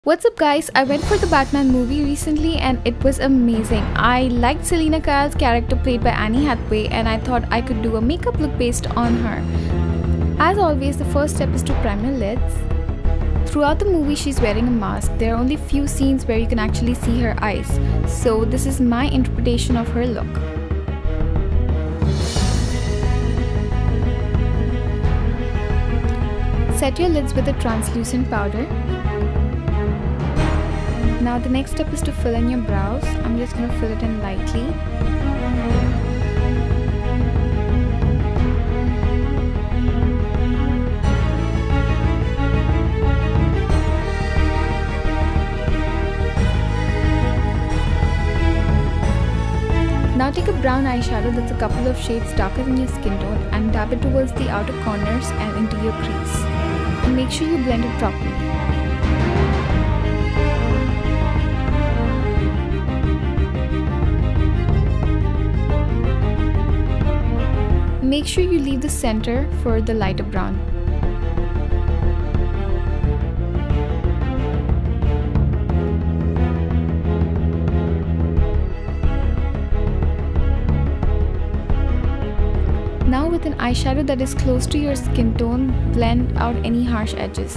What's up guys, I went for the Batman movie recently and it was amazing. I liked Selina Kyle's character played by Anne Hathway and I thought I could do a makeup look based on her. As always, the first step is to prime your lids. Throughout the movie she's wearing a mask. There are only few scenes where you can actually see her eyes. So this is my interpretation of her look. Set your lids with a translucent powder. Now the next step is to fill in your brows. I'm just going to fill it in lightly. Now take a brown eyeshadow that's a couple of shades darker than your skin tone and dab it towards the outer corners and into your crease. And make sure you blend it properly. Make sure you leave the center for the lighter brown. Now with an eyeshadow that is close to your skin tone, blend out any harsh edges.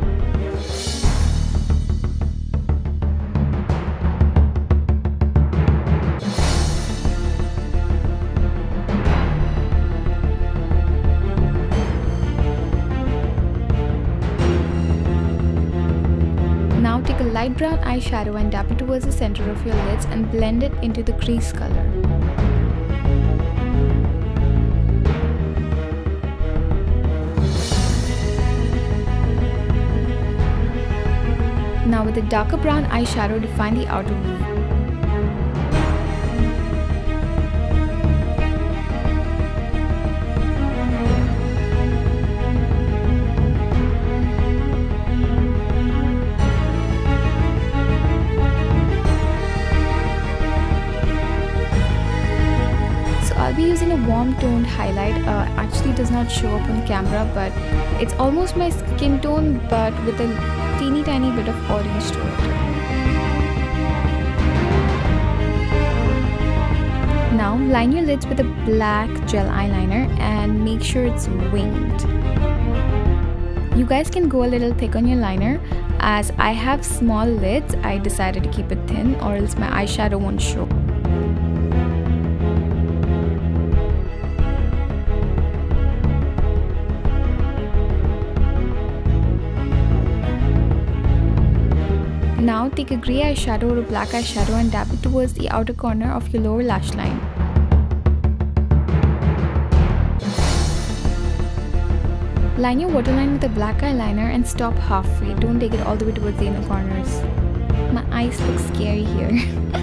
Now take a light brown eyeshadow and dab it towards the center of your lids and blend it into the crease color. Now with a darker brown eyeshadow, define the outer V. I'll be using a warm toned highlight. Actually does not show up on camera, but it's almost my skin tone but with a teeny tiny bit of orange to it. Now line your lids with a black gel eyeliner and make sure it's winged. You guys can go a little thick on your liner. As I have small lids, I decided to keep it thin or else my eyeshadow won't show. Now take a grey eyeshadow or a black eyeshadow and dab it towards the outer corner of your lower lash line. Line your waterline with a black eyeliner and stop halfway. Don't take it all the way towards the inner corners. My eyes look scary here.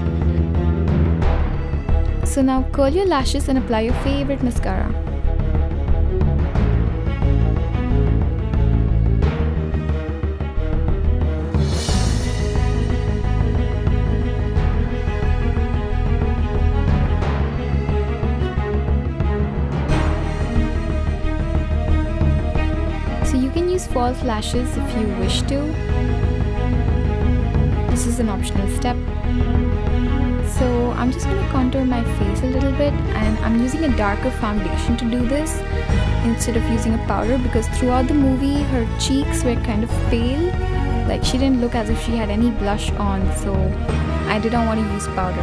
So now curl your lashes and apply your favorite mascara. So you can use false lashes if you wish to. This is an optional step. So I'm just going to contour my face a little bit and I'm using a darker foundation to do this instead of using a powder because throughout the movie her cheeks were kind of pale. Like she didn't look as if she had any blush on, so I didn't want to use powder.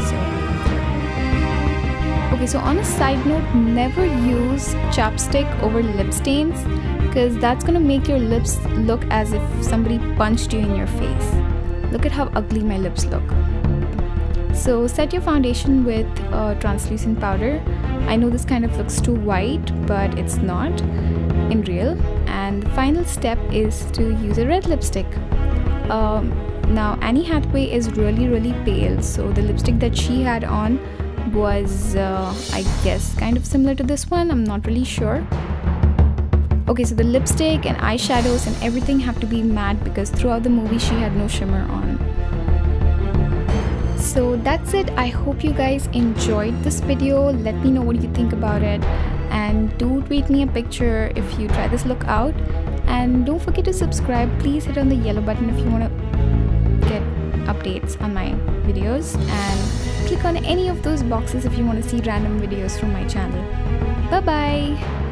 Okay, so on a side note, never use chapstick over lip stains because that's gonna make your lips look as if somebody punched you in your face. Look at how ugly my lips look. So set your foundation with translucent powder. I know this kind of looks too white, but it's not in real. And the final step is to use a red lipstick. Now Anne Hathway is really pale, so the lipstick that she had on was I guess kind of similar to this one. I'm not really sure. Okay, so the lipstick and eyeshadows and everything have to be matte because throughout the movie she had no shimmer on. So that's it. I hope you guys enjoyed this video. Let me know what you think about it and do tweet me a picture if you try this look out. And don't forget to subscribe. Please hit on the yellow button if you want to updates on my videos, and click on any of those boxes if you want to see random videos from my channel. Bye bye.